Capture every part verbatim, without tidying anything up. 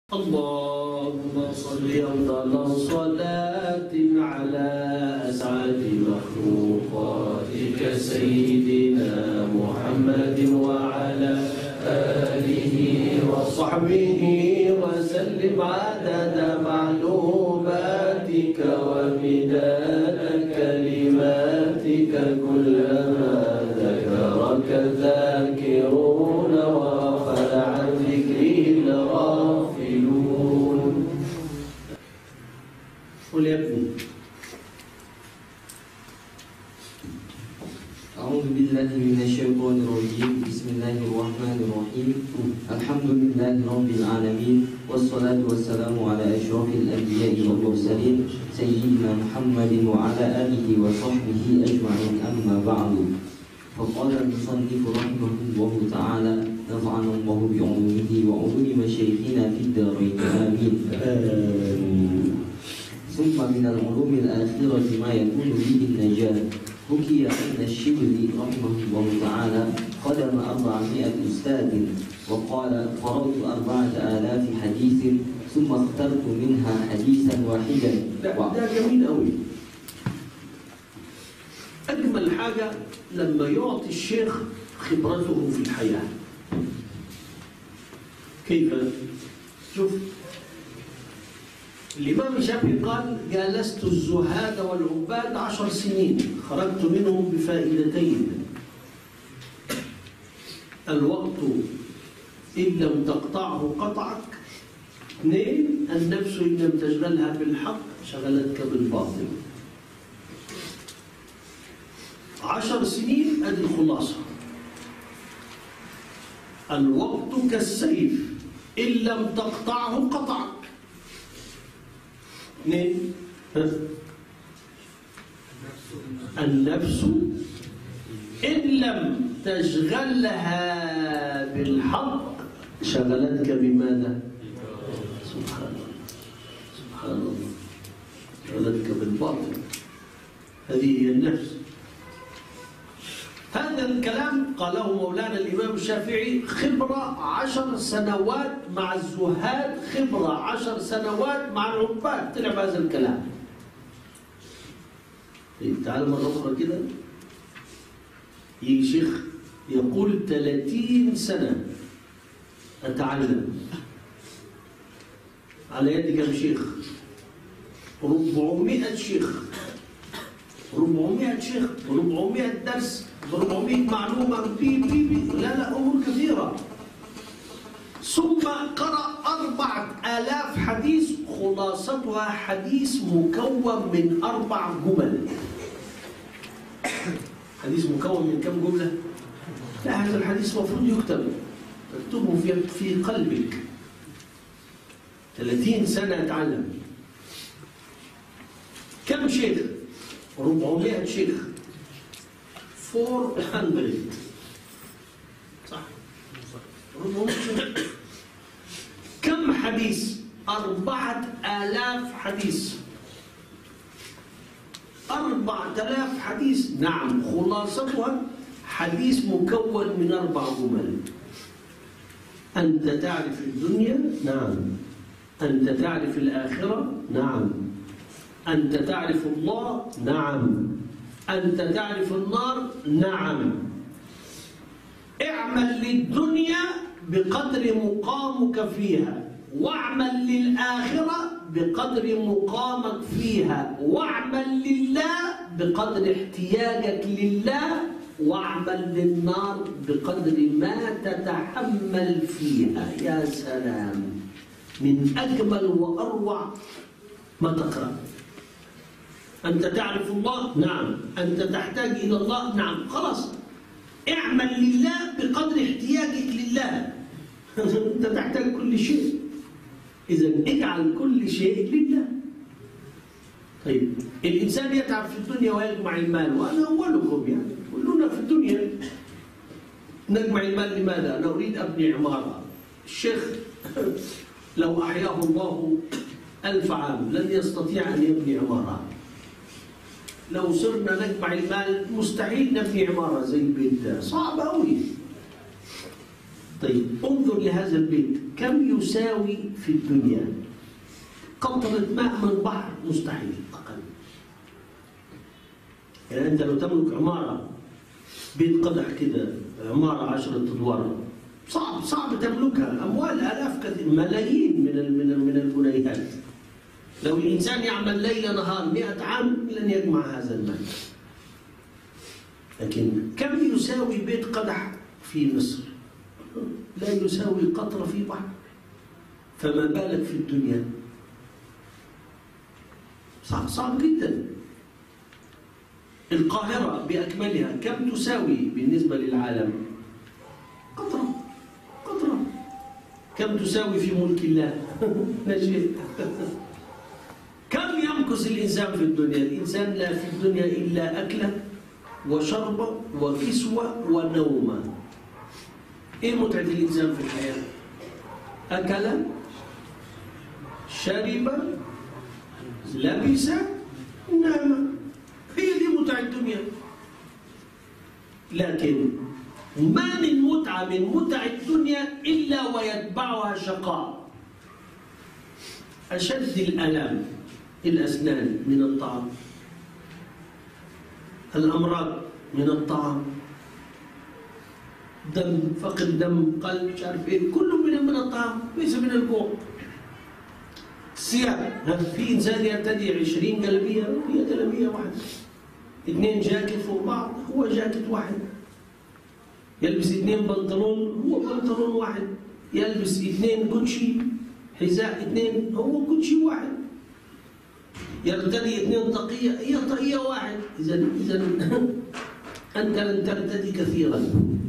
اللهم صل أفضل صلاة على أسعد مخلوقاتك سيدنا محمد وعلى آله وصحبه وسلم عدد معلوماتك ومداد كلماتك كلما ذكرك ذاكرون وغفل عن ذكره الغافلون. قل يا ابني. أعوذ بالله من الشيطان الرجيم. بسم الله الرحمن الرحيم. الحمد لله رب العالمين، والصلاة والسلام على أشرف الأنبياء والمرسلين سيدنا محمد وعلى آله وصحبه أجمعين. أما بعد، فقال المصنف رحمه الله تعالى: نفعنا الله بعلومه وعلوم مشايخنا في الدارين، آمين. ثم من العلوم الآخرة ما يكون به النجاة. حكي أن الشبلي رحمه الله تعالى قدم أربعمائة أستاذ، وقال: قرأت أربعة آلاف حديث ثم اخترت منها حديثا واحدا. ده, ده جميل قوي. أجمل حاجة لما يعطي الشيخ خبرته في الحياة. كيف؟ شوف، الإمام الشافعي قال: جالست الزهاد والعباد عشر سنين، خرجت منهم بفائدتين: الوقت إن لم تقطعه قطعك، اثنين، النفس إن لم تشغلها بالحق شغلتك بالباطل. عشر سنين أدي الخلاصة. الوقت كالسيف إن لم تقطعه قطعك. اثنين، النفس إن لم تشغلها بالحق شغلتك بماذا؟ سبحان الله سبحان الله شغلتك بالباطل. هذه هي النفس. هذا الكلام قاله مولانا الإمام الشافعي خبرة عشر سنوات مع الزهاد، خبرة عشر سنوات مع العباد، طلع بهذا الكلام. تعال مرة أخرى كده، يجي شيخ يقول ثلاثين سنة أتعلم على يد كم شيخ؟ أربعمائة شيخ، أربعمائة شيخ، أربعمائة درس، أربعمائة معلومة، بي بي بي لا لا أمور كثيرة. ثم قرأ أربعة آلاف حديث، خلاصتها حديث مكون من أربع جمل. حديث مكون من كم جملة؟ لا، هذا الحديث المفروض يكتب، تكتبه في في قلبك. ثلاثين سنة أتعلم. كم شيخ؟ أربعمائة شيخ. أربعمائة صح؟ أربعمائة شيخ. كم حديث؟ أربعة آلاف حديث. أربعة آلاف حديث، نعم، خلاصتها حديث مكون من أربع جمل: أنت تعرف الدنيا، نعم. أنت تعرف الآخرة، نعم. أنت تعرف الله، نعم. أنت تعرف النار، نعم. اعمل للدنيا بقدر مقامك فيها، واعمل للآخرة بقدر مقامك فيها، واعمل لله بقدر احتياجك لله، واعمل للنار بقدر ما تتحمل فيها. يا سلام، من أجمل وأروع ما تقرأ. أنت تعرف الله، نعم. أنت تحتاج إلى الله، نعم. خلاص، اعمل لله بقدر احتياجك لله. أنت تحتاج كل شيء، إذا اجعل كل شيء لله. طيب، الإنسان يتعب في الدنيا ويجمع المال، وأنا أولكم، يعني كلنا في الدنيا نجمع المال. لماذا؟ أنا أريد أبني عمارة. الشيخ لو أحياه الله ألف عام لن يستطيع أن يبني عمارة. لو صرنا نجمع المال مستحيل نبني عمارة زي البيت ده، صعب أوي. طيب انظر لهذا البيت، كم يساوي في الدنيا؟ قطرة ماء من بحر مستحيل، أقل. يعني أنت لو تملك عمارة، بيت قدح كده، عمارة عشرة أدوار، صعب صعب تملكها، أموال آلاف كثير، ملايين من من من الجنيهات. لو الإنسان يعمل ليل نهار مئة عام لن يجمع هذا المال. لكن كم يساوي بيت قدح في مصر؟ لا يساوي قطرة في بحر، فما بالك في الدنيا؟ صعب صعب جدا. القاهرة بأكملها كم تساوي بالنسبة للعالم؟ قطرة قطرة. كم تساوي في ملك الله؟ لا شيء. كم يمكث الإنسان في الدنيا؟ الإنسان لا في الدنيا إلا أكله وشربه وكسوة ونومه. إيه متعة الإنسان في الحياة؟ أكل، شرب، لبس، نام. هي دي متعة الدنيا. لكن ما من متعة من متع الدنيا إلا ويتبعها شقاء. أشد الآلام الأسنان من الطعام، الأمراض من الطعام، دم، فقد دم، قلب، مش عارف ايه، كله من من الطعام ليس من الجوع. الثياب، في انسان يرتدي عشرين جلبيه، هي جلبيه واحده. اثنين جاكيت فوق بعض، هو جاكيت واحد. يلبس اثنين بنطلون، هو بنطلون واحد. يلبس اثنين كوتشي، حذاء اثنين، هو كوتشي واحد. يرتدي اثنين طاقيه، هي طاقيه واحد. اذا اذا انت لن ترتدي كثيرا.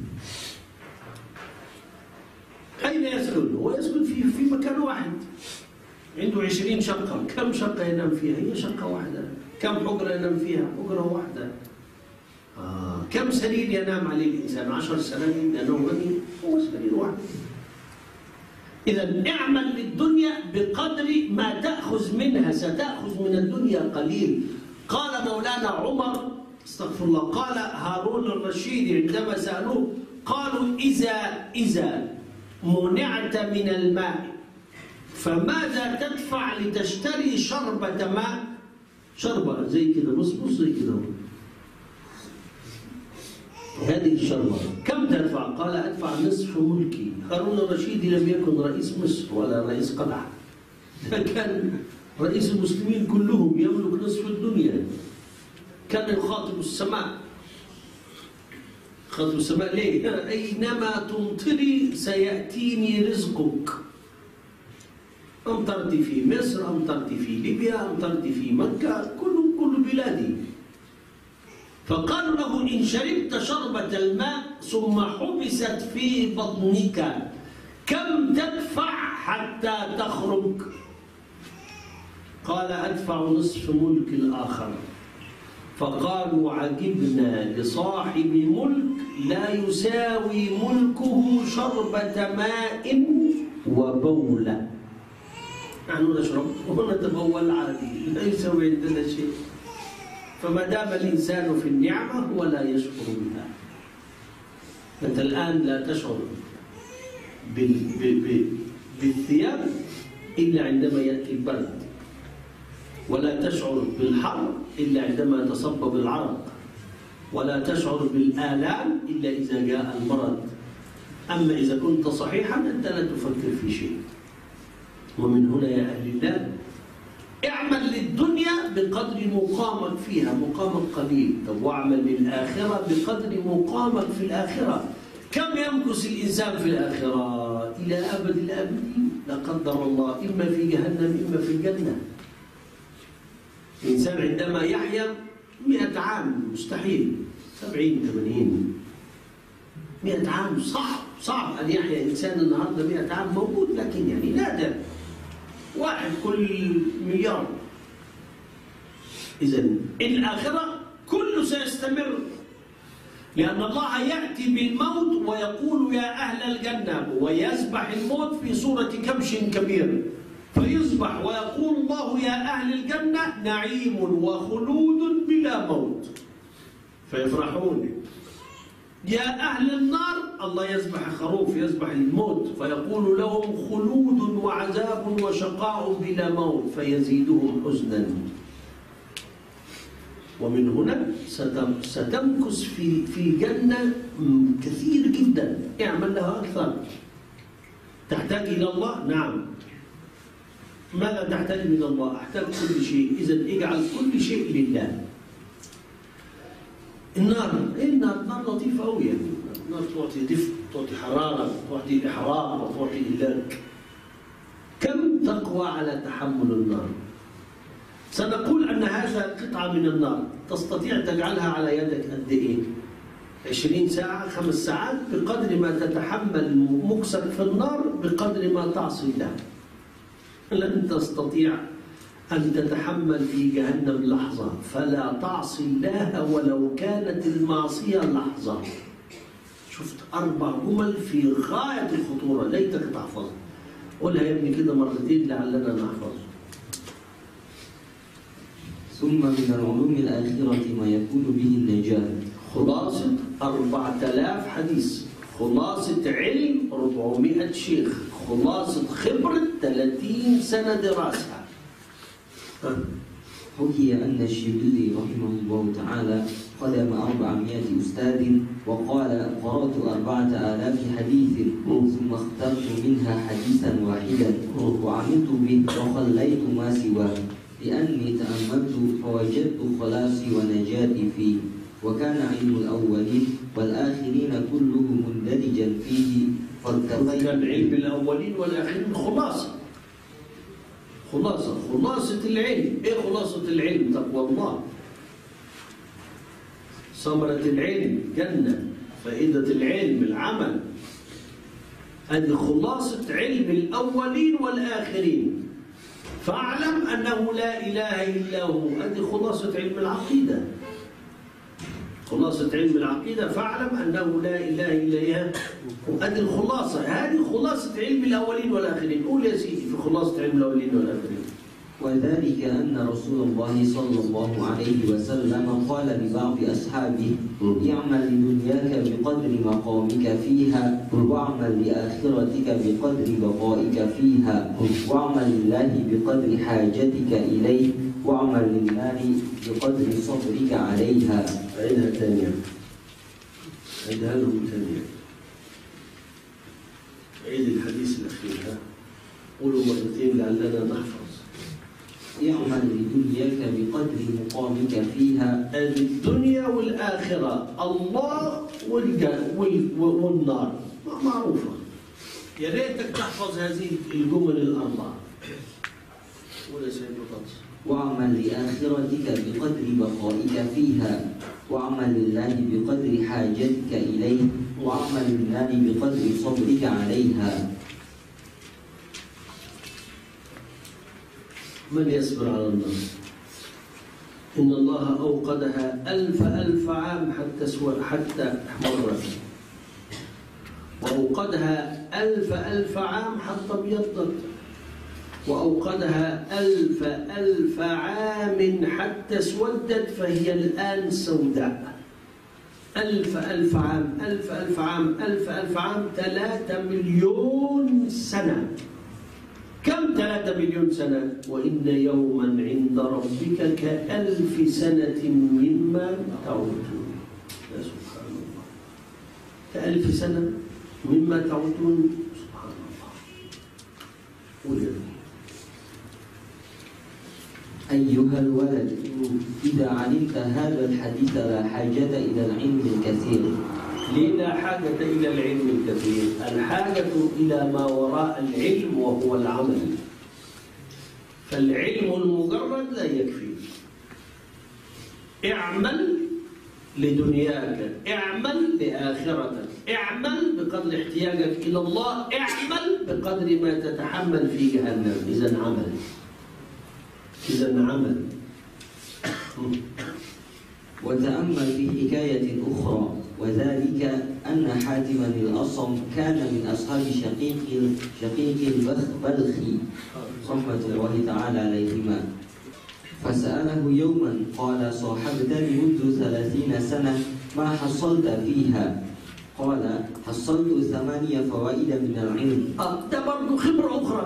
أين يسكن؟ هو يسكن في في مكان واحد. عنده عشرين شقة، كم شقة ينام فيها؟ هي شقة واحدة. كم حجرة ينام فيها؟ حجرة واحدة. آه. كم سرير ينام عليه الإنسان؟ عشر سنين لأنه غني، هو سرير واحد. إذا اعمل للدنيا بقدر ما تأخذ منها، ستأخذ من الدنيا قليل. قال مولانا عمر استغفر الله، قال هارون الرشيد عندما سألوه قالوا إذا إذا منعت من الماء فماذا تدفع لتشتري شربة ماء؟ شربة زي كده، بص بص زي كده، هذه الشربة كم تدفع؟ قال أدفع نصف ملكي. هارون الرشيد لم يكن رئيس مصر ولا رئيس قلعة، كان رئيس المسلمين كلهم، يملك نصف الدنيا، كان يخاطب السماء. خاطب السماء ليه؟ أينما تمطري سيأتيني رزقك. أمطرت في مصر، أمطرت في ليبيا، أمطرت في مكة، كل كل بلادي. فقالوا له إن شربت شربة الماء ثم حبست في بطنك كم تدفع حتى تخرج؟ قال أدفع نصف ملك الآخر. فقالوا عجبنا لصاحب ملك لا يساوي ملكه شربة ماء وبولة. نحن نشرب ونتبول عادي، لا يساوي عندنا شيء. فما دام الإنسان في النعمة هو لا يشكر بها. أنت الآن لا تشعر بالثياب إلا عندما يأتي البرد، ولا تشعر بالحر إلا عندما يتصبب العرق، ولا تشعر بالآلام إلا إذا جاء المرض. أما إذا كنت صحيحا أنت لا تفكر في شيء. ومن هنا يا أهل الله اعمل للدنيا بقدر مقامك فيها، مقامك قليل. طب واعمل للآخرة بقدر مقامك في الآخرة. كم يمكث الإنسان في الآخرة؟ إلى أبد الآبدين لا قدر الله، إما في جهنم إما في الجنة. الإنسان عندما يحيا مئة عام مستحيل، سبعين ثمانين مئة عام صعب صعب أن يحيا إنسان النهارده مئة عام، موجود لكن يعني نادر، واحد كل مليار. إذا الآخرة كله سيستمر، لأن الله يأتي بالموت ويقول يا أهل الجنة، ويسبح الموت في صورة كبش كبير، فيصبح ويقول الله يا أهل الجنة نعيم وخلود بلا موت، فيفرحون. يا أهل النار، الله يذبح خروف، يذبح الموت، فيقول لهم خلود وعذاب وشقاء بلا موت، فيزيدهم حزنا. ومن هنا ستمكث في في جنة كثير جدا، اعمل لها أكثر. تحتاج إلى الله؟ نعم. ماذا تحتاج من الله؟ أحتاج كل شيء، إذا اجعل كل شيء لله. النار، إيه النار؟ النار لطيفة أوي يعني، النار تعطي دفء، تعطي حرارة، تعطي إحراق، وتعطي إهلاك. كم تقوى على تحمل النار؟ سنقول أن هذا قطعة من النار، تستطيع تجعلها على يدك قد إيه؟ عشرين ساعة، خمس ساعات، بقدر ما تتحمل مكسك في النار بقدر ما تعصي الله. لن تستطيع أن تتحمل في جهنم لحظة، فلا تعصي الله ولو كانت المعصية لحظة. شفت أربع جمل في غاية الخطورة، ليتك تحفظها. قولها يا ابني كده مرتين لعلنا نحفظ. ثم من العلوم الآخرة ما يكون به النجاة. خلاصة أربعة آلاف حديث، خلاصة علم أربعمائة شيخ، خلاصة خبرة ثلاثين سنة دراسة. حكي أن الشبلي رحمه الله تعالى قدم أربعمائة أستاذ وقال قرأت أربعة آلاف حديث ثم اخترت منها حديثا واحدا وعملت به وخليت ما سواه لأني تأملت فوجدت خلاصي ونجاتي فيه، وكان علم الأولين والآخرين كله مندرجا فيه فارتقيت. كان علم الأولين والآخرين خلاصة، خلاصة خلاصة العلم. إيه خلاصة العلم؟ تقوى الله. ثمرة العلم جنة، فائدة العلم العمل. هذه خلاصة علم الأولين والآخرين. فاعلم أنه لا إله إلا هو، هذه خلاصة علم العقيدة. خلاصة علم العقيدة، فاعلم أنه لا إله إلا هو، هذه الخلاصة. هذه خلاصة علم الأولين والآخرين. قول يا سيدي في خلاصة علم الأولين والآخرين. وذلك أن رسول الله صلى الله عليه وسلم قال لبعض أصحابه: اعمل لدنياك بقدر مقامك فيها، واعمل لآخرتك بقدر بقائك فيها، واعمل لله بقدر حاجتك إليه، واعمل للنار بقدر صبرك عليها. عيدها ثانية، عيدها لهم ثانية، عيد الحديث الأخير، ها قولوا مرتين لعلنا نحفظ. اعمل لدنياك بقدر مقامك فيها. الدنيا والآخرة، الله والنار معروفة. يا ريتك تحفظ هذه الجمل الأربعة. ولا سيد بطاطس. واعمل لآخرتك بقدر بقائك فيها، واعمل لله بقدر حاجتك إليه، واعمل لله بقدر صبرك عليها. من يصبر على النار؟ إن الله أوقدها ألف ألف عام حتى سوى حتى احمرت، وأوقدها ألف ألف عام حتى ابيضت، وأوقدها ألف ألف عام حتى اسودت فهي الآن سوداء. ألف ألف عام، ألف ألف عام، ألف ألف عام، ثلاثة مليون سنة. كم ثلاثة مليون سنة؟ وإن يوما عند ربك كألف سنة مما تعودون. يا سبحان الله، كألف سنة مما تعودون. سبحان الله. قل أيها الولد، إذا علمت هذا الحديث لا حاجة إلى العلم الكثير. ليه لا حاجة إلى العلم الكثير؟ الحاجة إلى ما وراء العلم وهو العمل. فالعلم المجرد لا يكفي. اعمل لدنياك، اعمل لآخرتك، اعمل بقدر احتياجك إلى الله، اعمل بقدر ما تتحمل في جهنم. إذن عمل، إذن عمل. وتأمل في حكاية أخرى، وذلك أن حاتما الأصم كان من أصحاب شقيق شقيق البلخي رحمة الله تعالى عليهما، فسأله يوما قال: صاحبتني منذ ثلاثين سنة ما حصلت فيها؟ قال حصلت ثمانية فوائد من العلم. ده برضه خبرة أخرى.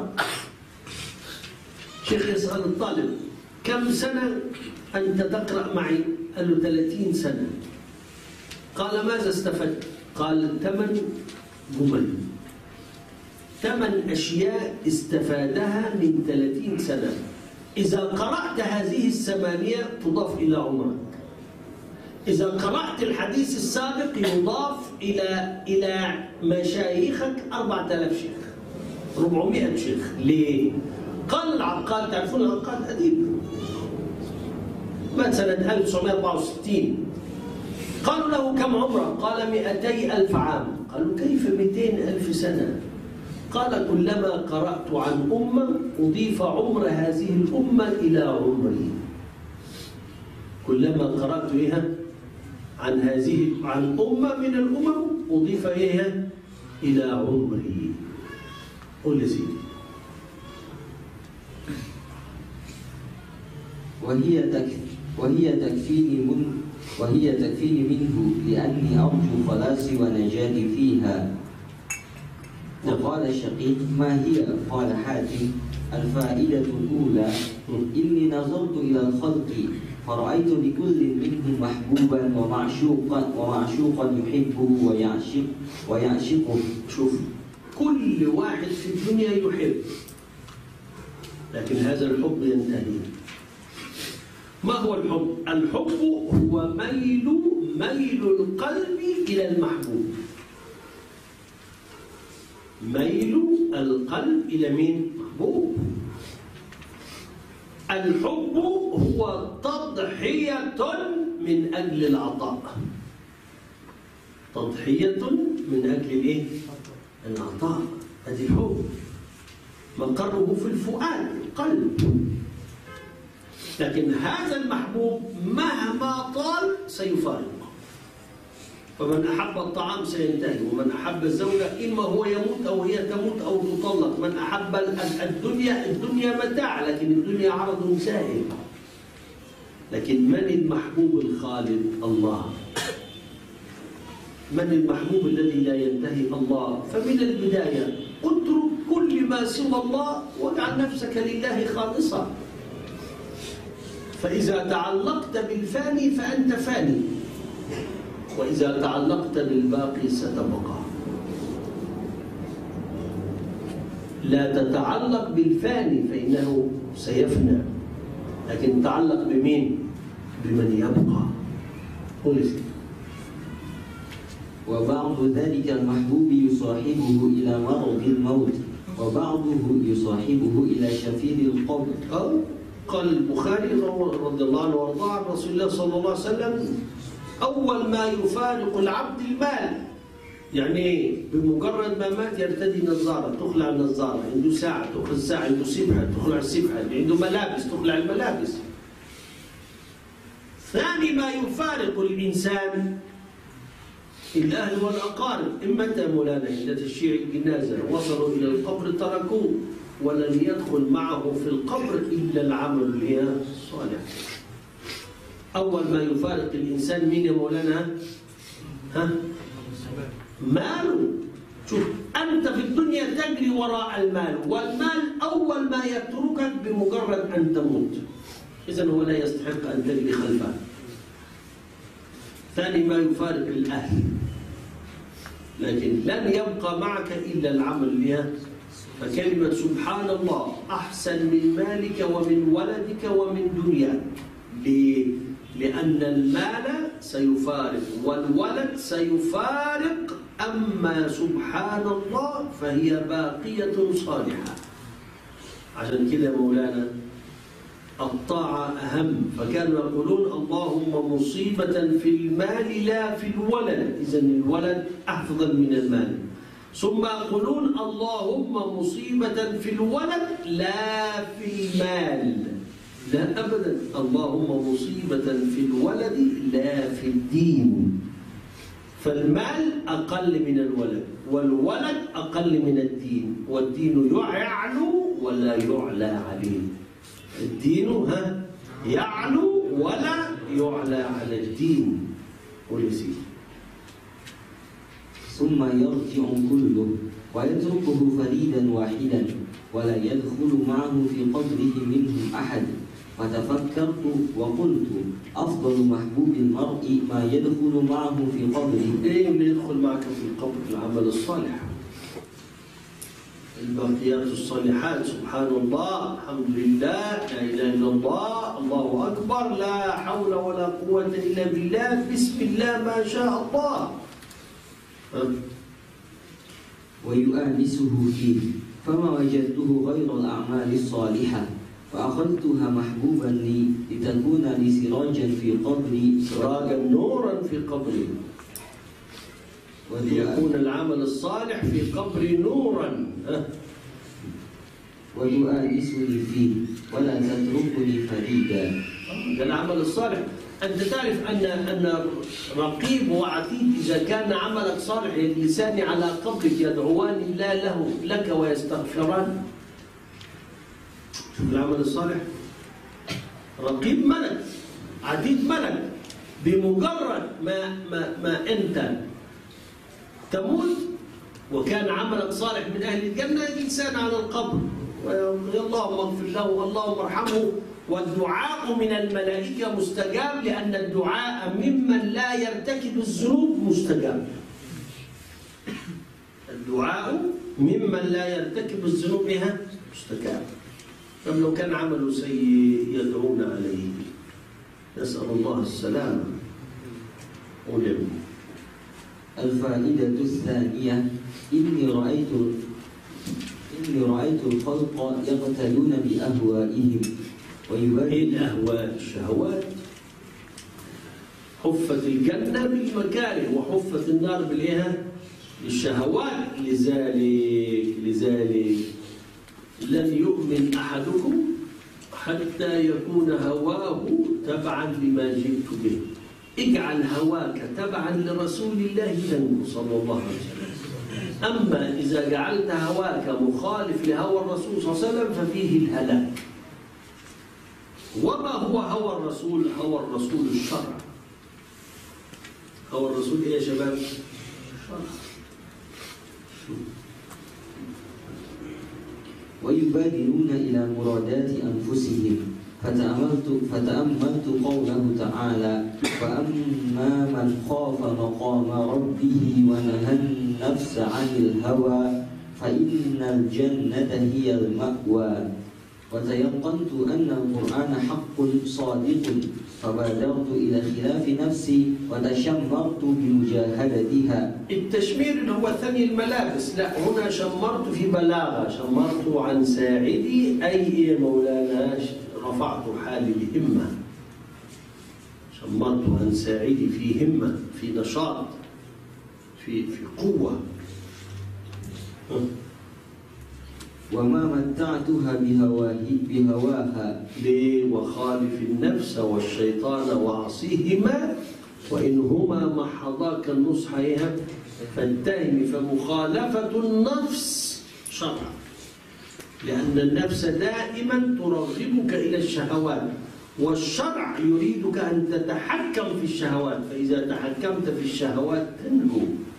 شيخ يسأل الطالب كم سنة أنت تقرأ معي؟ قال له ثلاثين سنة. قال ماذا استفدت؟ قال ثمان جمل، ثمان أشياء استفادها من ثلاثين سنة. إذا قرأت هذه الثمانية تضاف إلى عمرك. إذا قرأت الحديث السابق يضاف إلى إلى مشايخك أربعة آلاف شيخ، أربعمائة شيخ. ليه؟ قال العقاد، تعرفون العقاد أديب مات سنة ألف وتسعمائة وأربعة وستين. قالوا له كم عمرك؟ قال مئتي ألف عام. قالوا كيف مئتين ألف سنة؟ قال كلما قرأت عن أمة أضيف عمر هذه الأمة إلى عمري. كلما قرأت إيها عن هذه عن أمة من الأمم أضيف إيها إلى عمري. قل لي سيدي. وهي تكفي وهي تكفيني من وهي تكفيني منه لأني أرجو خلاصي ونجاتي فيها. وقال الشقيق ما هي؟ قال حاتم الفائدة الأولى إني نظرت إلى الخلق فرأيت لكل منهم محبوبا ومعشوقا ومعشوقا يحبه ويعشق ويعشقه. شوف، كل واحد في الدنيا يحب، لكن هذا الحب ينتهي. ما هو الحب؟ الحب هو ميل ميل القلب إلى المحبوب. ميل القلب إلى مين؟ محبوب. الحب هو تضحية من أجل العطاء. تضحية من أجل الإيه؟ العطاء. هذه الحب مقره في الفؤاد، القلب. لكن هذا المحبوب مهما طال سيفارق. فمن أحب الطعام سينتهي، ومن أحب الزوجة إما هو يموت أو هي تموت أو تطلق. من أحب الدنيا، الدنيا متاع لكن الدنيا عرض سائل. لكن من المحبوب الخالد؟ الله. من المحبوب الذي لا ينتهي؟ الله. فمن البداية اترك كل ما سوى الله واجعل نفسك لله خالصا. فإذا تعلقت بالفاني فأنت فاني، وإذا تعلقت بالباقي ستبقى. لا تتعلق بالفاني فإنه سيفنى، لكن تعلق بمين؟ بمن يبقى. قل. وبعض ذلك المحبوب يصاحبه إلى مرض الموت، وبعضه يصاحبه إلى شفير القبر. قال البخاري رضي الله عنه وارضاه عن رسول الله صلى الله عليه وسلم أول ما يفارق العبد المال. يعني بمجرد ما مات يرتدي نظارة، تخلع النظارة، عنده ساعة تأخذ ساعة، عنده سبحة تخلع السبحة، عنده ملابس تخلع الملابس. ثاني ما يفارق الإنسان الأهل والأقارب. إمتى مولانا؟ عند تشييع الجنازة وصلوا إلى القبر تركوه، ولن يدخل معه في القبر إلا العمل الصالح. أول ما يفارق الإنسان مين يا مولانا؟ ها؟ ماله. شوف، أنت في الدنيا تجري وراء المال، والمال أول ما يتركك بمجرد أن تموت. إذن هو لا يستحق أن تجري خلفه. ثاني ما يفارق الأهل، لكن لن يبقى معك إلا العمل بها. فكلمة سبحان الله أحسن من مالك ومن ولدك ومن دنياك. ليه؟ لأن المال سيفارق والولد سيفارق، أما سبحان الله فهي باقية صالحة. عشان كده مولانا الطاعة أهم. فكانوا يقولون اللهم مصيبة في المال لا في الولد، إذن الولد أفضل من المال. ثم يقولون اللهم مصيبة في الولد لا في المال. لا أبدا، اللهم مصيبة في الولد لا في الدين. فالمال أقل من الولد، والولد أقل من الدين، والدين يعلو ولا يعلى عليه. الدين ها يعلو ولا يعلى على الدين. قل سيدي. ثم يرجع كله ويتركه فريدا واحدا ولا يدخل معه في قبره منهم أحد. فتفكرت وقلت أفضل محبوب المرء ما يدخل معه في قبره. إيه اللي يدخل معك في القبر؟ العمل الصالح، الباقيات الصالحات، سبحان الله، الحمد لله، لا إله إلا الله، الله أكبر، لا حول ولا قوة إلا بالله، بسم الله ما شاء الله. ويؤانسه فيه، فما وجدته غير الأعمال الصالحة فأخذتها محبوبا لي لتكون لي سراجا في قبري، سراجا نورا في قبري، وليكون العمل الصالح في قبري نورا. ويؤانسني فيه ولا تتركني فريدا. ده العمل الصالح. أنت تعرف أن أن رقيب وعتيد إذا كان عملك صالح اللسان على قبرك يدعوان الله له لك ويستغفران. شوف العمل الصالح، رقيب ملك، عتيد ملك، بمجرد ما ما ما أنت تموت وكان عملك صالح من أهل الجنة اللسان على القبر، اللهم اغفر له، اللهم ارحمه. والدعاء من الملائكة مستجاب، لأن الدعاء ممن لا يرتكب الذنوب مستجاب. الدعاء ممن لا يرتكب الذنوب بها مستجاب. طب لو كان عمله سيء يدعون عليه، نسأل الله السلامة. ولم الفائدة الثانية إني رأيت إني رأيت الخلق يقتلون بأهوائهم ايه الأهواء؟ الشهوات. حفت الجنة بالمكاره وحفت النار بالإيه؟ بالشهوات. لذلك لذلك لن يؤمن أحدكم حتى يكون هواه تبعا لما جئت به. اجعل هواك تبعا لرسول الله تنجو صلى الله عليه وسلم. أما إذا جعلت هواك مخالف لهوى الرسول صلى الله عليه وسلم ففيه الهلاك. وما هو هوى الرسول؟ هوى الرسول الشرع. هوى الرسول ايه يا شباب؟ الشرع. ويبادرون إلى مرادات أنفسهم. فتأملت فتأملت قوله تعالى: فأما من خاف مقام ربه ونهى النفس عن الهوى فإن الجنة هي المأوى. وتيقنت أن القرآن حق صادق فبادرت إلى خلاف نفسي وتشمرت بمجاهدتها. التشمير اللي هو ثني الملابس، لا، هنا شمرت في بلاغة، شمرت عن ساعدي أي مولانا رفعت حالي بهمة، شمرت عن ساعدي في همة، في نشاط، في في قوة. وما متعتها بهواه بهواها ليه؟ وخالف النفس والشيطان وعصيهما وإن هما محضاك النصح فاتهم. فمخالفة النفس شرع، لأن النفس دائما ترغبك إلى الشهوات، والشرع يريدك أن تتحكم في الشهوات، فإذا تحكمت في الشهوات تنجو.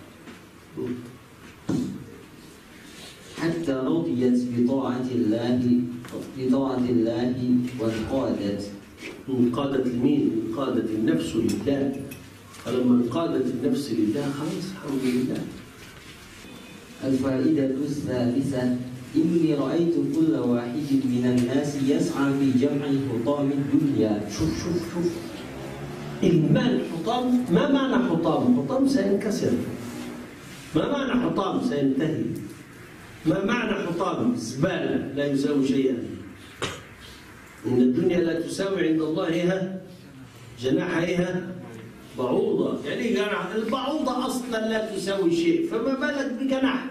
حتى رضيت بطاعة الله بطاعة الله وانقادت. انقادت لمين؟ انقادت النفس لله. فلما انقادت النفس لله خلاص الحمد لله. الفائدة الثالثة إني رأيت كل واحد من الناس يسعى في جمع حطام الدنيا. شوف شوف شوف المال حطام. ما معنى حطام؟ حطام سينكسر. ما معنى حطام؟ سينتهي. ما معنى حطام؟ زبالة لا يساوي شيئا. إن الدنيا لا تساوي عند الله جناحها بعوضة. يعني جناح البعوضة أصلا لا تساوي شيء، فما بالك بجناح.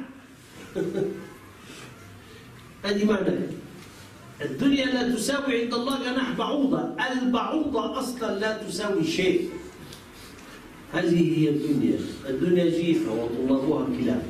هذه معنى الدنيا لا تساوي عند الله جناح بعوضة. البعوضة أصلا لا تساوي شيء. هذه هي الدنيا. الدنيا جيفة وطلابها كلاب.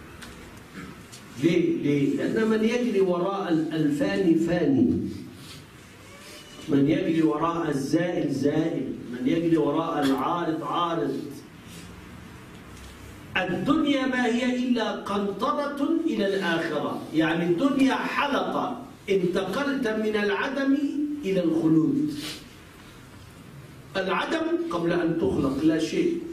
ليه؟ ليه؟ لأن من يجري وراء الفاني فاني، من يجري وراء الزائل زائل، من يجري وراء العارض عارض. الدنيا ما هي إلا قنطرة إلى الآخرة، يعني الدنيا حلقة انتقلت من العدم إلى الخلود. العدم قبل أن تخلق لا شيء،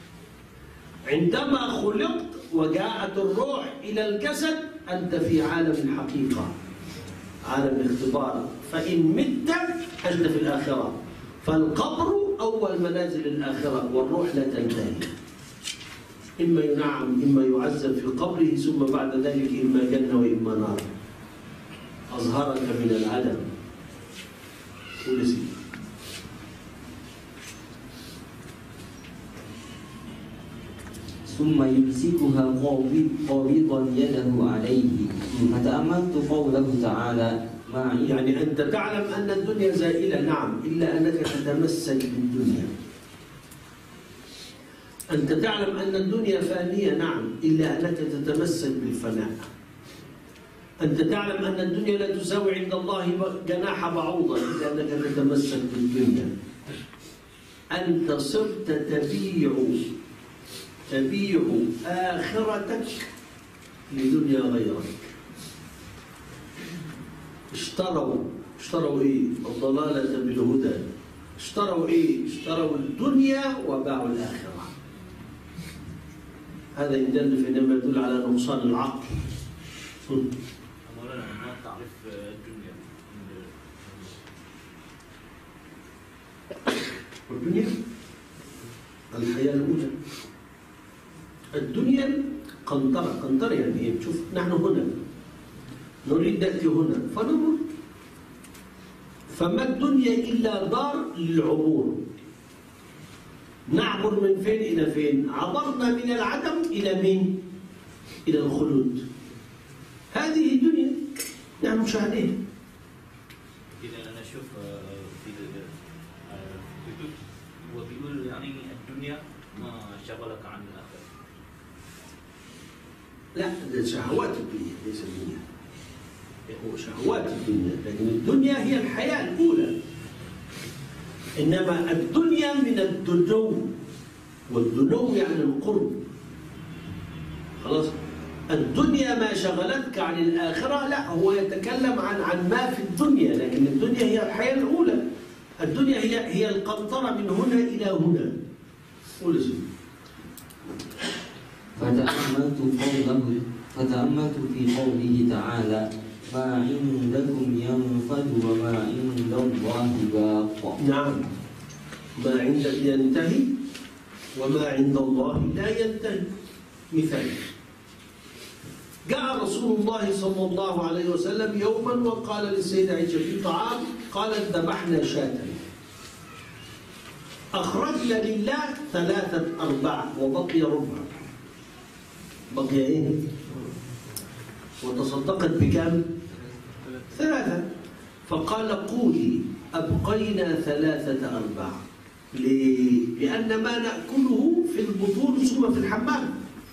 عندما خلقت وجاءت الروح إلى الجسد أنت في عالم الحقيقة، عالم الاختبار، فإن مت أنت في الآخرة، فالقبر أول منازل الآخرة والروح لا تنتهي، إما ينعم إما يعذب في قبره، ثم بعد ذلك إما جنة وإما نار. أظهرك من العدم. ولسي. ثم يمسكها قابضا يده عليه. فتأملت قوله تعالى ما يعني أنت تعلم أن الدنيا زائلة، نعم، إلا أنك تتمسك بالدنيا. أنت تعلم أن الدنيا فانية، نعم، إلا أنك تتمسك بالفناء. أنت تعلم أن الدنيا لا تساوي عند الله جناح بعوضة، إلا أنك تتمسك بالدنيا. أنت صرت تبيع تبيع آخرتك لدنيا غيرك. اشتروا اشتروا إيه؟ الضلالة بالهدى. اشتروا إيه؟ اشتروا الدنيا وباعوا الآخرة. هذا إن دل فإنما يدل على نقصان العقل. مولانا ما تعرف الدنيا؟ الدنيا الحياة الأولى. الدنيا قنطرة، قنطرة يعني إيه؟ شوف نحن هنا نريد نأتي هنا فنمر، فما الدنيا إلا دار للعبور. نعبر من فين إلى فين؟ عبرنا من العدم إلى مين؟ إلى الخلود. هذه الدنيا نحن مشاهدين. إذا أنا أشوف في الكتب هو بيقول يعني الدنيا ما شغلك عن الآخرة. لا، ده شهوات الدنيا ليس الدنيا. هو شهوات الدنيا، لكن الدنيا هي الحياة الأولى. إنما الدنيا من الدنو، والدنو يعني القرب. خلاص؟ الدنيا ما شغلتك عن الآخرة، لا، هو يتكلم عن عن ما في الدنيا، لكن الدنيا هي الحياة الأولى. الدنيا هي هي القنطرة من هنا إلى هنا. قول سيدي. فتأملت قوله فتأملت في قوله تعالى ما عندكم ينفد وما عند الله باق. نعم، ما عندك ينتهي وما عند الله لا ينتهي. مثال: جاء رسول الله صلى الله عليه وسلم يوما وقال للسيدة عائشة في طعام، قالت ذبحنا شاة، أخرجنا لله ثلاثة أرباع وبقي ربع. بقي إيه؟ وتصدقت بكم؟ ثلاثة. فقال قولي أبقينا ثلاثة أرباع. ليه؟ لأن ما نأكله في البطون ثم في الحمام.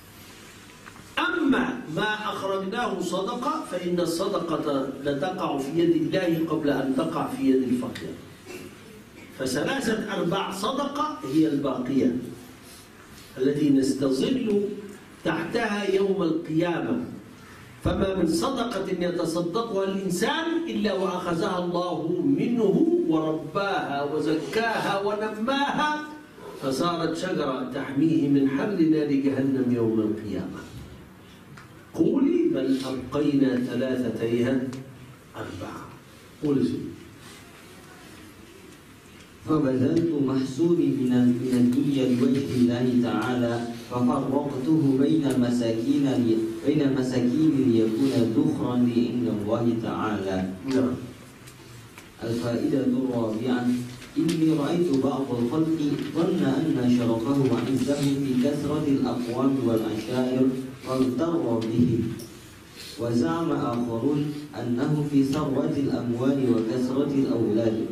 أما ما أخرجناه صدقة فإن الصدقة لتقع في يد الله قبل أن تقع في يد الفقير. فثلاثة أرباع صدقة هي الباقية التي نستظل تحتها يوم القيامة. فما من صدقة يتصدقها الإنسان إلا وأخذها الله منه ورباها وزكاها ونماها، فصارت شجرة تحميه من حر نار جهنم يوم القيامة. قولي بل أبقينا ثلاثتيها أربعة. قولي فبذلت محسوبي من الدنيا لوجه الله تعالى، ففرقته بين المساكين بين المساكين ليكون ذخرا عند الله تعالى. نعم. الفائدة الرابعة: إني رأيت بعض الخلق ظن أن شرفه وعزه في كثرة الأقوام والعشائر فاغتر به، وزعم آخرون أنه في ثروة الأموال وكثرة الأولاد.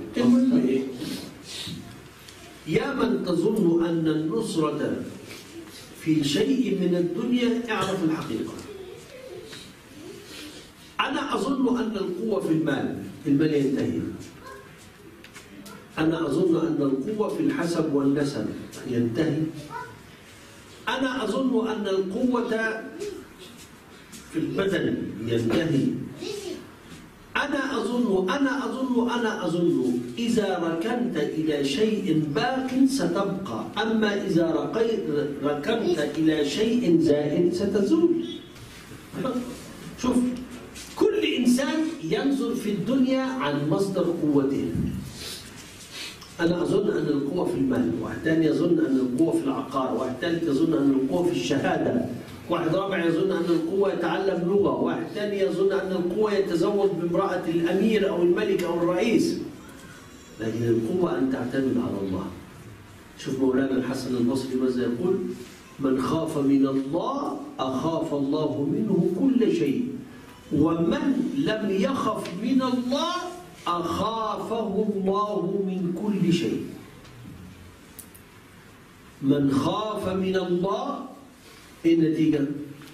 يا من تظن أن النصرة في شيء من الدنيا، اعرف الحقيقة. أنا أظن أن القوة في المال، المال ينتهي. أنا أظن أن القوة في الحسب والنسب ينتهي. أنا أظن أن القوة في البدن ينتهي. أنا أظن أنا أظن أنا أظن إذا ركنت إلى شيء باق ستبقى، أما إذا رقيت ركنت إلى شيء زائد ستزول. شوف، كل إنسان ينظر في الدنيا عن مصدر قوته. أنا أظن أن القوة في المال، واحد ثاني يظن أن القوة في العقار، واحد ثالث يظن أن القوة في الشهادة، واحد رابع يظن أن القوة يتعلم لغة، واحد ثاني يظن أن القوة يتزوج بامرأة الأمير أو الملك أو الرئيس. لكن القوة أن تعتمد على الله. شوف مولانا الحسن البصري ماذا يقول: من خاف من الله أخاف الله منه كل شيء، ومن لم يخف من الله أخافه الله من كل شيء. من خاف من الله، إيه النتيجة؟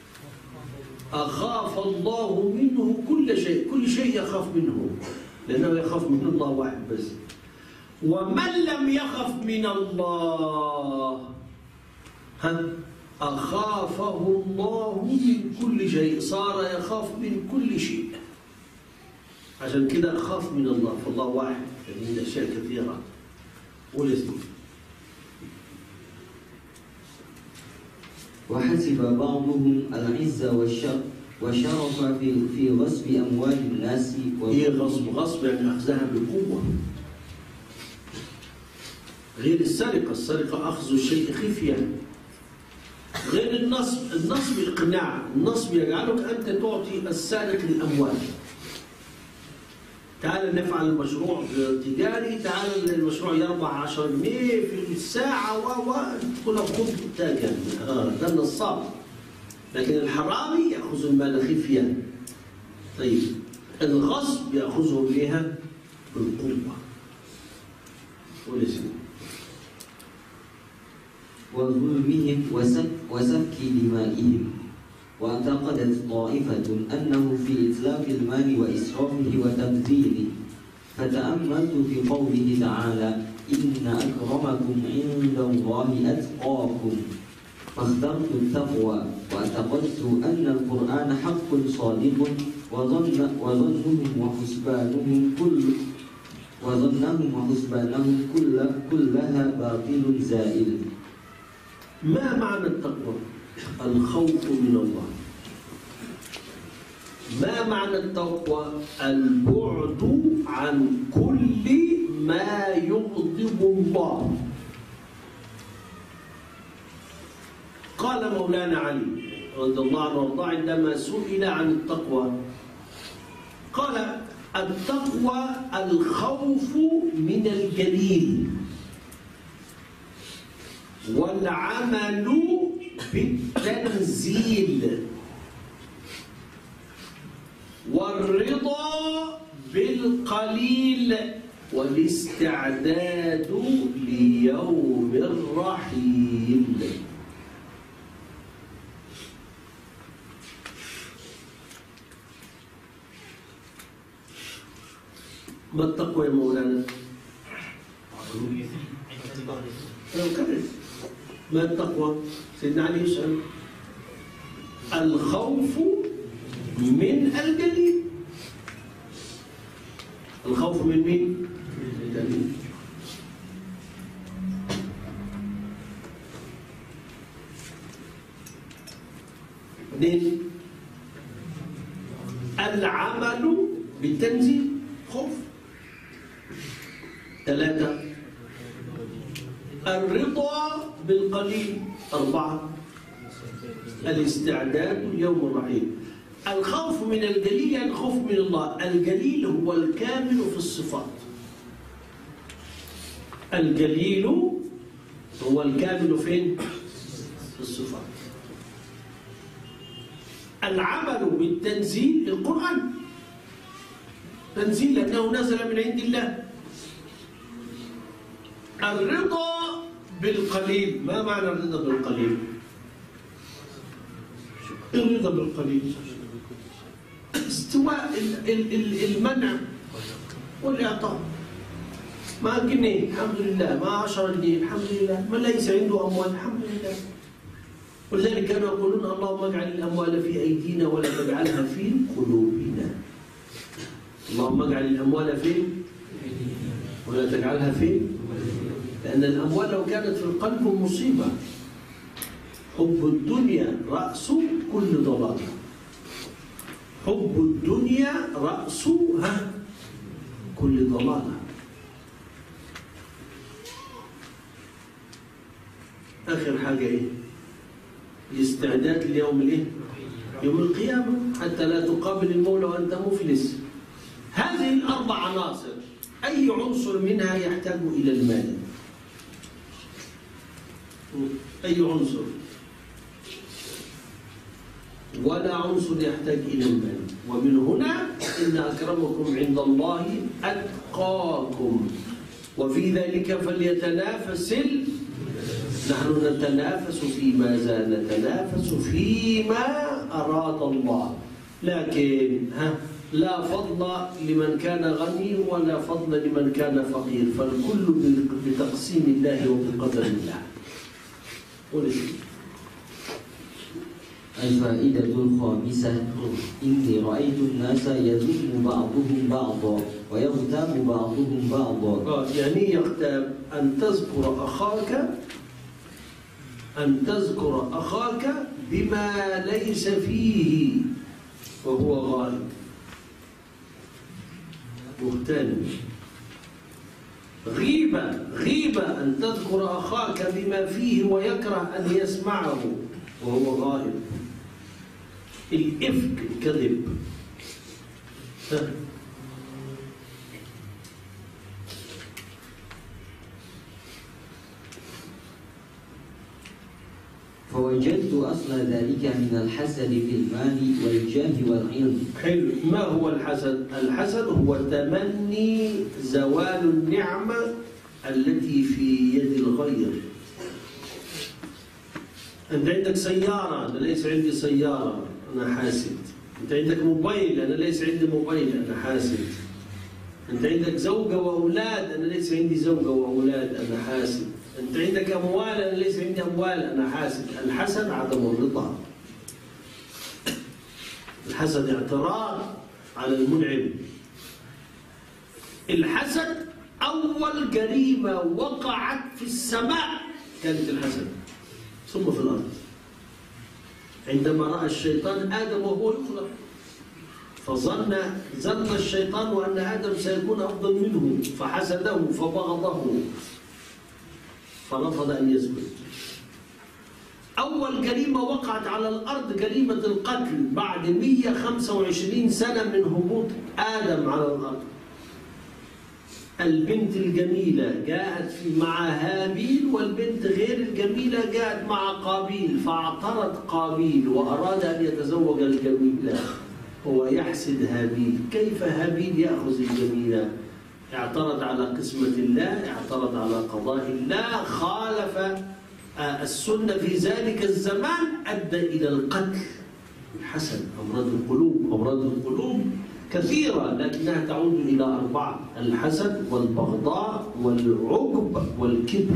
أخاف الله منه كل شيء، كل شيء يخاف منه، لأنه يخاف من الله واحد بس. ومن لم يخف من الله ها أخافه الله من كل شيء، صار يخاف من كل شيء. عشان كده أخاف من الله، فالله واحد، يعني من أشياء كثيرة. ولسه وحسب بعضهم العزة والشرف وشرف في في غصب أموال الناس. إيه غصب؟ غصب يعني أخذها بقوة، غير السرقة. السرقة أخذ الشيء خفيا، غير النصب. النصب إقناع، النصب يجعلك أنت تعطي السارق الأموال. تعال نفعل مشروع تجاري، تعال المشروع يربح عشرة جنيه في الساعة و و تقول له خذ تاجر. اه ده النصاب. لكن الحرامي يأخذ المال خفيا. طيب الغصب يأخذه إليها بالقوة. ولسه وظلمهم وسفك دمائهم. واعتقدت طائفة أنه في إتلاف المال وإسرافه وتبذيره. فتأملت في قوله تعالى: إن أكرمكم عند الله أتقاكم، فاخترت التقوى. واعتقدت أن القرآن حق صادق، وظن وظنهم وحسبانهم كل وظنهم وحسبانهم كل كلها باطل زائل. ما معنى التقوى؟ الخوف من الله. ما معنى التقوى؟ البعد عن كل ما يغضب الله. قال مولانا علي رضي الله عنه وارضاه عندما سئل عن التقوى قال: التقوى الخوف من الجليل، والعمل بالتنزيل، والرضا بالقليل، والاستعداد ليوم الرحيل. ما التقوى يا مولانا؟ ما التقوى؟ سيدنا علي يسأل. الخوف من الجليل. الخوف من مين؟ من الجليل. اثنين، العمل بالتنزيل، خوف. ثلاثة، الرضا بالقليل. أربعة، الاستعداد ليوم الرحيل. الخوف من الجليل يعني الخوف من الله. الجليل هو الكامل في الصفات. الجليل هو الكامل فين؟ في الصفات. العمل بالتنزيل، القرآن تنزيل لأنه نزل من عند الله. الرضا بالقليل. ما معنى الرضا بالقليل؟ الرضا بالقليل استواء المنع والإعطاء. ما جنيه الحمد لله، ما عشرة جنيه الحمد لله، ما ليس عنده أموال الحمد لله. ولذلك كانوا يقولون اللهم اجعل الأموال في أيدينا ولا تجعلها في قلوبنا. اللهم اجعل الأموال في ولا تجعلها في، لأن الأموال لو كانت في القلب مصيبة. حب الدنيا رأس كل ضلالة. حب الدنيا رأس ها كل ضلالة. آخر حاجة إيه؟ الاستعداد ليوم الإيه؟ يوم القيامة، حتى لا تقابل المولى وأنت مفلس. هذه الأربع عناصر أي عنصر منها يحتاج إلى المال؟ أي عنصر؟ ولا عنصر يحتاج إلى المال. ومن هنا إن أكرمكم عند الله أتقاكم، وفي ذلك فليتنافس. نحن نتنافس في ماذا؟ نتنافس فيما أراد الله، لكن ها لا فضل لمن كان غني ولا فضل لمن كان فقير، فالكل بتقسيم الله وبقدر الله. الفائدة الخامسة: إني رأيت الناس يذم بعضهم بعضا ويغتاب بعضهم بعضا. يعني يغتاب أن تذكر أخاك أن تذكر أخاك بما ليس فيه وهو غائب. مغتاب. غيبة غيبة أن تذكر أخاك بما فيه ويكره أن يسمعه وهو غائب. الإفك الكذب. فوجدت أصل ذلك من الحسد في المال والجاه والعلم. حلو. ما هو الحسد؟ الحسد هو تمني زوال النعمة التي في يد الغير. أنت عندك سيارة، أنا ليس عندي سيارة، أنا حاسد. أنت عندك موبايل، أنا ليس عندي موبايل، أنا حاسد. أنت عندك زوجة وأولاد، أنا ليس عندي زوجة وأولاد، أنا حاسد. أنت عندك أموال، أنا ليس عندي أموال، أنا حاسد. الحسد عدم الرضا. الحسد اعتراض على المنعم. الحسد أول جريمة وقعت في السماء كانت الحسد، ثم في الأرض. عندما رأى الشيطان آدم وهو يخلق، فظن ظن الشيطان أن آدم سيكون أفضل منه، فحسده فبغضه فرفض أن يسجد. أول جريمة وقعت على الأرض جريمة القتل بعد مئة وخمسة وعشرين سنة من هبوط آدم على الأرض. البنت الجميلة جاءت مع هابيل، والبنت غير الجميلة جاءت مع قابيل، فاعترض قابيل وأراد أن يتزوج الجميلة. هو يحسد هابيل، كيف هابيل يأخذ الجميلة؟ اعترض على قسمة الله، اعترض على قضاء الله، خالف السنة في ذلك الزمان، أدى إلى القتل. الحسد أمراض القلوب. أمراض القلوب كثيرة لكنها تعود إلى أربعة: الحسد والبغضاء والعجب والكبر.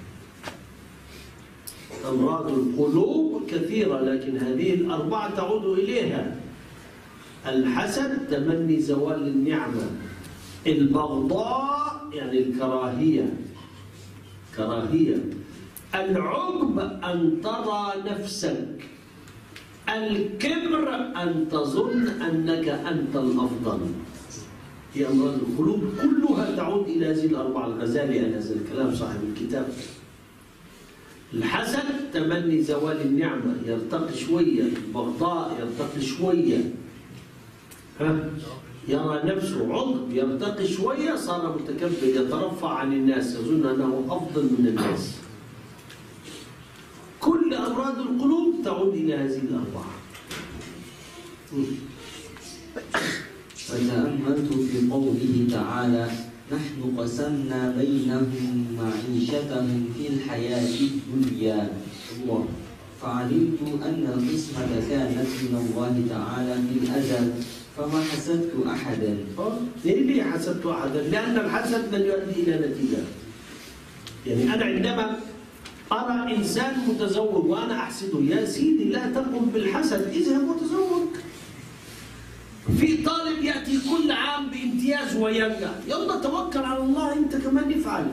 أمراض القلوب كثيرة لكن هذه الأربعة تعود إليها: الحسد تمني زوال النعمة، البغضاء يعني الكراهية كراهية، العجب أن ترى نفسك، الكبر أن تظن أنك أنت الأفضل. هي أمراض القلوب كلها تعود إلى هذه الأربعة. الغزالي عن هذا الكلام صاحب الكتاب. الحسد تمني زوال النعمة، يرتقي شوية. البغضاء يرتقي شوية، ها يرى نفسه. عجب يرتقي شوية، صار متكبر، يترفع عن الناس، يظن أنه أفضل من الناس. كل أمراض القلوب تعود إلى هذه الأربعة. فتأملت في قوله تعالى: نحن قسمنا بينهم معيشتهم في الحياة الدنيا، فعلمت أن القسمة كانت من الله تعالى في الأزل، فما حسدت أحدا. ليه حسدت أحدا؟ لأن الحسد لن يؤدي إلى نتيجة. يعني أنا عندما أرى إنسان متزوج وأنا أحسده، يا سيدي لا تقم بالحسد، اذهب وتزوج. في طالب يأتي كل عام بامتياز وينجح، يلا توكل على الله أنت كمان افعل.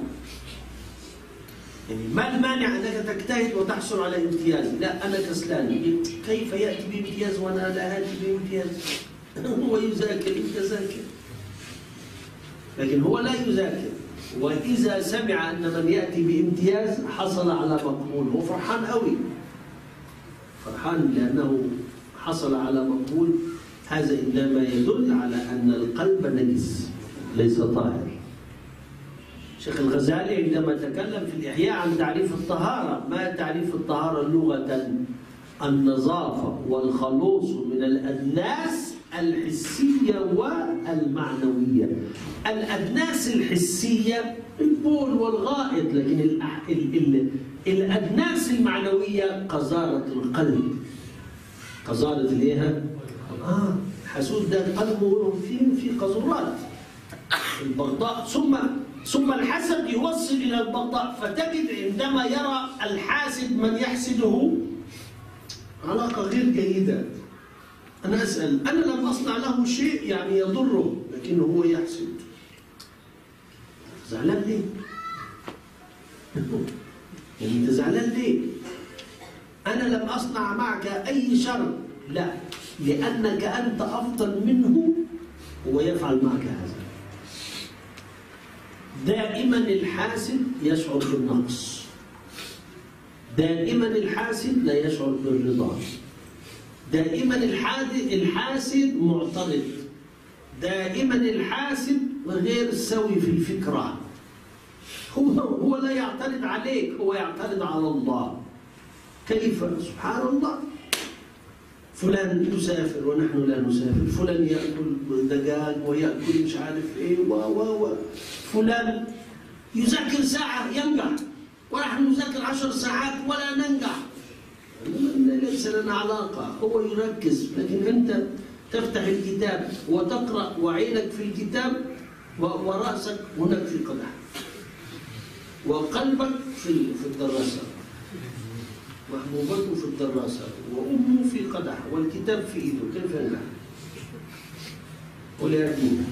يعني ما المانع أنك تجتهد وتحصل على امتياز؟ لا أنا كسلان، كيف يأتي بامتياز وأنا لا آتي بامتياز؟ هو يذاكر أنت ذاكر، لكن هو لا يذاكر. وإذا سمع أن من يأتي بامتياز حصل على مقبول هو فرحان قوي، فرحان لأنه حصل على مقبول. هذا إنما يدل على أن القلب نجس ليس طاهر. الشيخ الغزالي عندما تكلم في الإحياء عن تعريف الطهارة، ما تعريف الطهارة لغة؟ النظافة والخلوص من الأدناس الحسية والمعنوية. الأدناس الحسية البول والغائط، لكن ال ال ال الأدناس المعنوية قذارة القلب. قذارة الايه؟ آه حسود ده قلبه فيه في قذورات، البغضاء. ثم ثم الحسد يوصل إلى البغضاء، فتجد عندما يرى الحاسد من يحسده علاقة غير جيدة. أنا أسأل، أنا لم أصنع له شيء يعني يضره، لكنه هو يحسد. زعلان ليه؟ يعني أنت زعلان ليه؟ أنا لم أصنع معك أي شر، لا، لأنك أنت أفضل منه ويفعل معك هذا. دائما الحاسد يشعر بالنقص، دائما الحاسد لا يشعر بالرضا، دائما الحاسد معترض، دائما الحاسد غير سوي في الفكرة. هو هو لا يعترض عليك، هو يعترض على الله. كيف؟ سبحان الله. فلان يسافر ونحن لا نسافر، فلان يأكل دجاج ويأكل مش عارف ايه و و و فلان يذاكر ساعة ينجح، ونحن نذاكر عشر ساعات ولا ننجح. ليس لنا علاقة، هو يركز، لكن أنت تفتح الكتاب وتقرأ وعينك في الكتاب ورأسك هناك في قدح، وقلبك في في الدراسة، محبوبته في الدراسة، وأمه في قدح، والكتاب في إيده، كيف ينجح؟ ولكن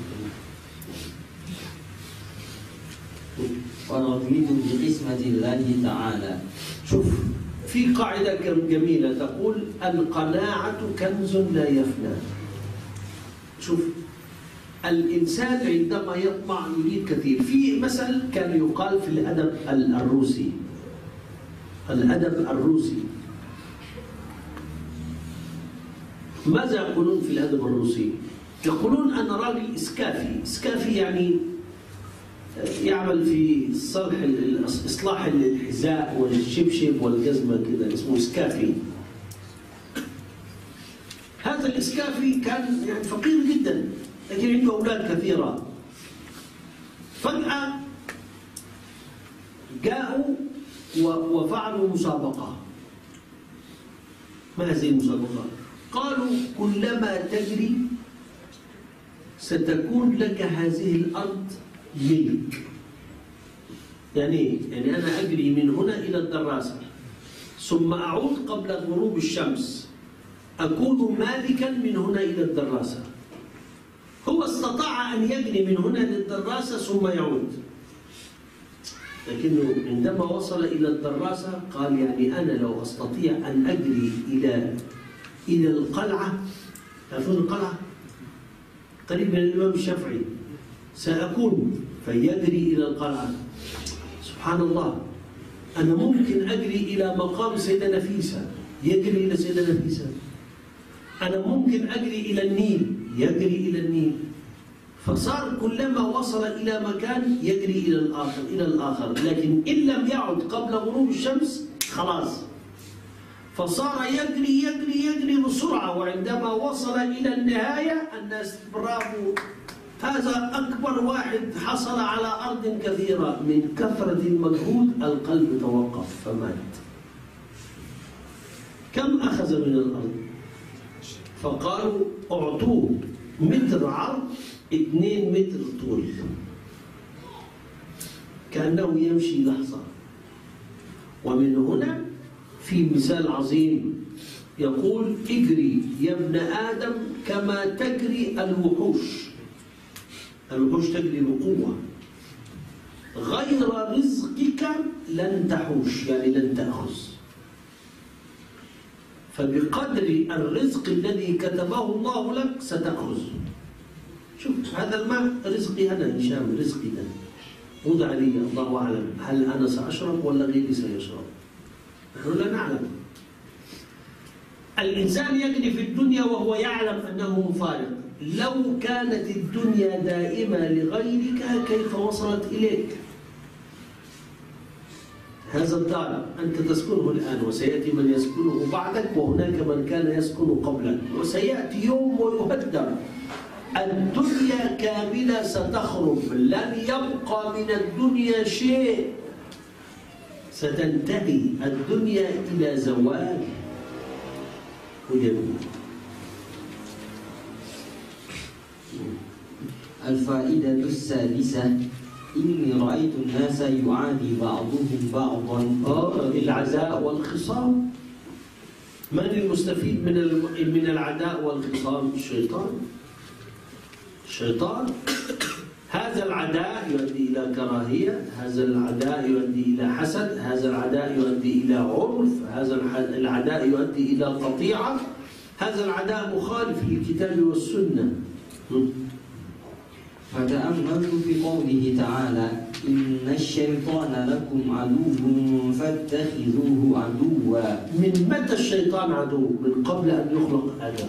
ورضيت بقسمة الله تعالى. شوف، في قاعدة جميلة تقول القناعة كنز لا يفنى. شوف، الإنسان عندما يطمع يريد كثير. في مثل كان يقال في الأدب الروسي، الأدب الروسي ماذا يقولون في الأدب الروسي؟ يقولون أن راجل إسكافي، إسكافي يعني يعمل في صلح إصلاح الحذاء والشبشب والجزمة كذا، اسمه إسكافي. هذا الإسكافي كان يعني فقير جدا، لكن عنده أولاد كثيرة. فجأة جاءوا وفعلوا مسابقة. ما هذه المسابقة؟ قالوا كلما تجري ستكون لك هذه الأرض ملك. يعني ايه؟ يعني أنا أجري من هنا إلى الدراسة ثم أعود قبل غروب الشمس، أكون مالكا من هنا إلى الدراسة. هو استطاع أن يجري من هنا للدراسة ثم يعود، لكنه عندما وصل إلى الدراسة قال يعني أنا لو أستطيع أن أجري إلى إلى القلعة، تعرفون القلعة؟ قريب من الإمام الشافعي، سأكون فيجري إلى القلعة. سبحان الله، أنا ممكن أجري إلى مقام سيدة نفيسة، يجري إلى سيدة نفيسة. أنا ممكن أجري إلى النيل، يجري إلى النيل. فصار كلما وصل إلى مكان يجري إلى الآخر إلى الآخر، لكن إن لم يعد قبل غروب الشمس خلاص. فصار يجري يجري يجري بسرعة، وعندما وصل إلى النهاية الناس برافو، هذا أكبر واحد حصل على أرض كثيرة. من كثرة المجهود القلب توقف فمات. كم أخذ من الأرض؟ فقالوا أعطوه متر عرض اثنين متر طول، كأنه يمشي لحظة. ومن هنا في مثال عظيم يقول: اجري يا ابن آدم كما تجري الوحوش. الوحوش تجري بقوة، غير رزقك لن تحوش، يعني لن تأخذ. فبقدر الرزق الذي كتبه الله لك ستأخذ. شوف هذا الماء رزقي أنا هشام، رزقي ده وضع لي، الله أعلم هل أنا سأشرب ولا غيري سيشرب، نحن لا نعلم. الإنسان يجري في الدنيا وهو يعلم أنه مفارق. لو كانت الدنيا دائمة لغيرك كيف وصلت إليك؟ هذا الدار أنت تسكنه الآن، وسيأتي من يسكنه بعدك، وهناك من كان يسكن قبلك، وسيأتي يوم ويهدر. الدنيا كاملة ستخرب، لن يبقى من الدنيا شيء، ستنتهي الدنيا إلى زوال ويموت. الفائدة السادسة: إني رأيت الناس يعادي بعضهم بعضا. آه العداء والخصام. من المستفيد من من العداء والخصام؟ الشيطان. الشيطان. هذا العداء يؤدي إلى كراهية، هذا العداء يؤدي إلى حسد، هذا العداء يؤدي إلى عنف، هذا العداء يؤدي إلى قطيعة، هذا العداء مخالف للكتاب والسنة. فتأملت في قوله تعالى: إن الشيطان لكم عدو فاتخذوه عدوا. من متى الشيطان عدو؟ من قبل أن يخلق آدم.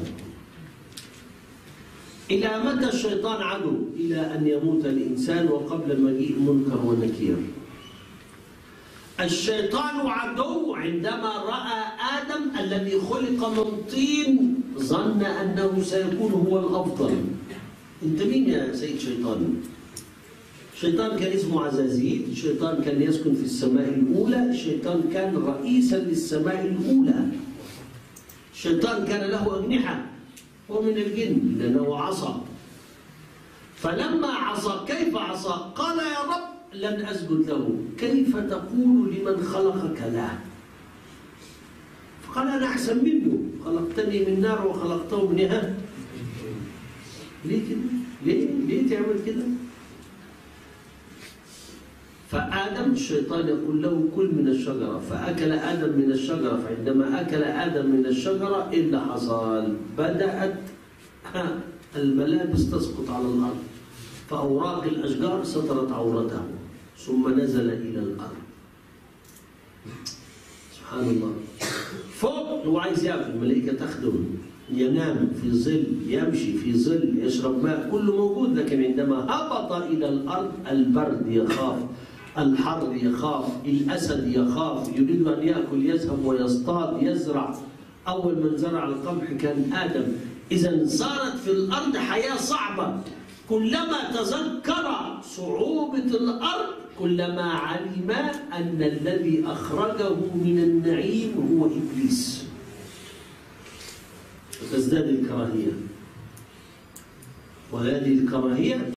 إلى متى الشيطان عدو؟ إلى أن يموت الإنسان وقبل مجيء منكر ونكير. الشيطان عدو عندما رأى آدم الذي خلق من طين، ظن أنه سيكون هو الأفضل. أنت مين يا سيد شيطان؟ الشيطان كان اسمه عزازيل، الشيطان كان يسكن في السماء الأولى، الشيطان كان رئيسا للسماء الأولى. الشيطان كان له أجنحة ومن الجن لأنه عصى. فلما عصى كيف عصى؟ قال يا رب لن أسجد له. كيف تقول لمن خلقك لا؟ فقال أنا أحسن منه، خلقتني من نار وخلقته من نهار. ليه كده؟ ليه؟ ليه تعمل كده؟ فآدم الشيطان يقول له كل من الشجرة، فأكل آدم من الشجرة. فعندما أكل آدم من الشجرة إيه اللي حصل؟ بدأت الملابس تسقط على الأرض، فأوراق الأشجار سترت عورته، ثم نزل إلى الأرض. سبحان الله. فوق هو عايز ياكل، الملائكة تخدم، ينام في ظل، يمشي في ظل، يشرب ماء، كله موجود. لكن عندما هبط إلى الأرض البرد يخاف، الحر يخاف، الأسد يخاف، يريد أن يأكل، يذهب ويصطاد، يزرع. أول من زرع القمح كان آدم. إذا صارت في الأرض حياة صعبة. كلما تذكر صعوبة الأرض كلما علم أن الذي أخرجه من النعيم هو إبليس، فتزداد الكراهية. وهذه الكراهية